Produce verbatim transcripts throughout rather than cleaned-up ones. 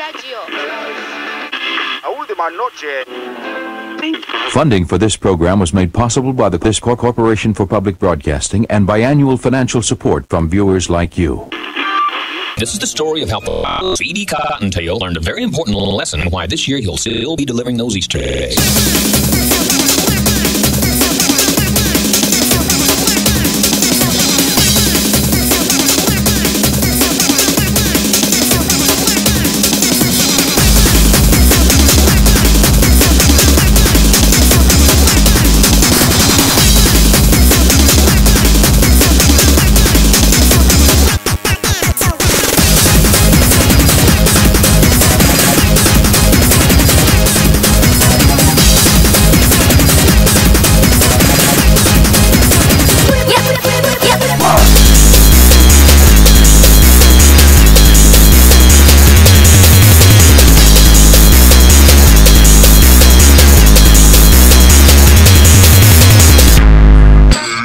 Radio. A última noche. Funding for this program was made possible by the Clisco Corporation for Public Broadcasting and by annual financial support from viewers like you. This is the story of how Speedy Cottontail learned a very important lesson and why this year he'll still be delivering those Easter eggs.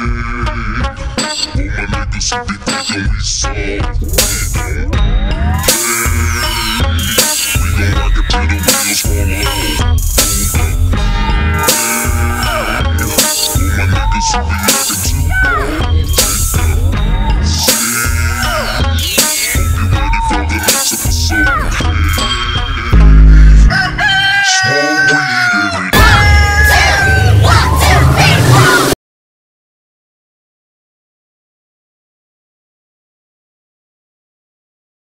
So we saw